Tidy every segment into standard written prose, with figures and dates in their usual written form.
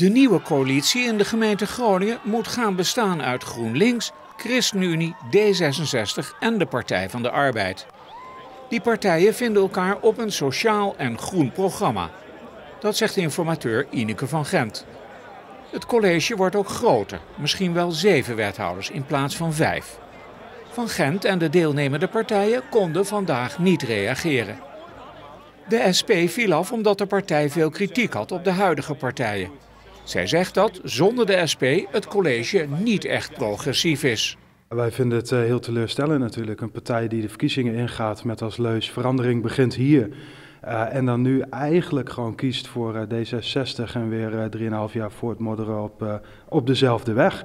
De nieuwe coalitie in de gemeente Groningen moet gaan bestaan uit GroenLinks, ChristenUnie, D66 en de Partij van de Arbeid. Die partijen vinden elkaar op een sociaal en groen programma. Dat zegt informateur Ineke van Gent. Het college wordt ook groter, misschien wel 7 wethouders in plaats van 5. Van Gent en de deelnemende partijen konden vandaag niet reageren. De SP viel af omdat de partij veel kritiek had op de huidige partijen. Zij zegt dat zonder de SP het college niet echt progressief is. Wij vinden het heel teleurstellend natuurlijk. Een partij die de verkiezingen ingaat met als leus verandering begint hier. En dan nu eigenlijk gewoon kiest voor D66 en weer 3,5 jaar voortmodderen op dezelfde weg.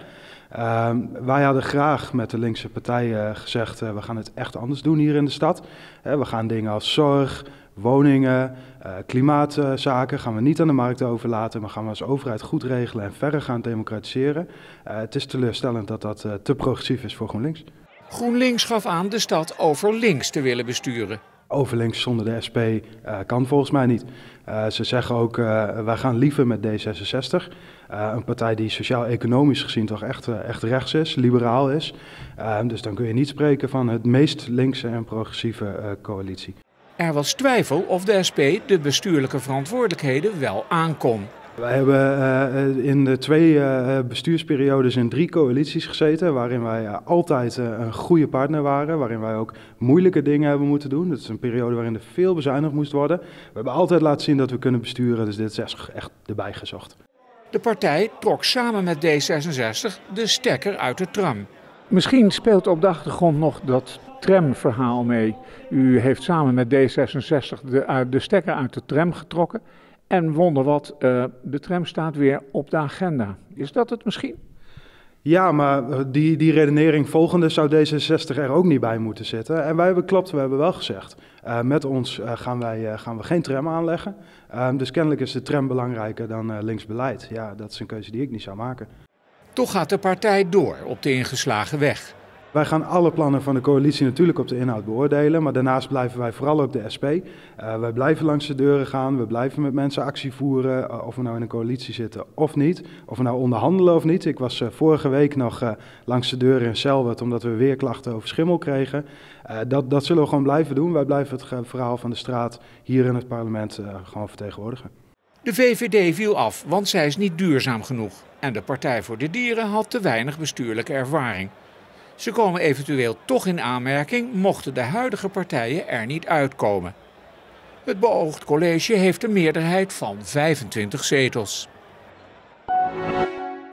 Wij hadden graag met de linkse partijen gezegd, we gaan het echt anders doen hier in de stad. We gaan dingen als zorg, woningen, klimaatzaken gaan we niet aan de markt overlaten, maar gaan we als overheid goed regelen en verder gaan democratiseren. Het is teleurstellend dat dat te progressief is voor GroenLinks. GroenLinks gaf aan de stad over links te willen besturen. Overlinks zonder de SP kan volgens mij niet. Ze zeggen ook, wij gaan liever met D66. Een partij die sociaal-economisch gezien toch echt rechts is, liberaal is. Dus dan kun je niet spreken van het meest linkse en progressieve coalitie. Er was twijfel of de SP de bestuurlijke verantwoordelijkheden wel aankon. Wij hebben in de 2 bestuursperiodes in 3 coalities gezeten, waarin wij altijd een goede partner waren, waarin wij ook moeilijke dingen hebben moeten doen. Het is een periode waarin er veel bezuinigd moest worden. We hebben altijd laten zien dat we kunnen besturen, dus dit is echt erbij gezocht. De partij trok samen met D66 de stekker uit de tram. Misschien speelt op de achtergrond nog dat tramverhaal mee. U heeft samen met D66 de stekker uit de tram getrokken. En wonder wat, de tram staat weer op de agenda. Is dat het misschien? Ja, maar die redenering volgende zou D66 er ook niet bij moeten zitten. En wij hebben wel gezegd, met ons gaan we geen tram aanleggen. Dus kennelijk is de tram belangrijker dan links beleid. Ja, dat is een keuze die ik niet zou maken. Toch gaat de partij door op de ingeslagen weg. Wij gaan alle plannen van de coalitie natuurlijk op de inhoud beoordelen, maar daarnaast blijven wij vooral op de SP. Wij blijven langs de deuren gaan, we blijven met mensen actie voeren, of we nou in een coalitie zitten of niet. Of we nou onderhandelen of niet. Ik was vorige week nog langs de deuren in Selwerd omdat we weer klachten over schimmel kregen. Dat zullen we gewoon blijven doen. Wij blijven het verhaal van de straat hier in het parlement gewoon vertegenwoordigen. De VVD viel af, want zij is niet duurzaam genoeg. En de Partij voor de Dieren had te weinig bestuurlijke ervaring. Ze komen eventueel toch in aanmerking mochten de huidige partijen er niet uitkomen. Het beoogd college heeft een meerderheid van 25 zetels.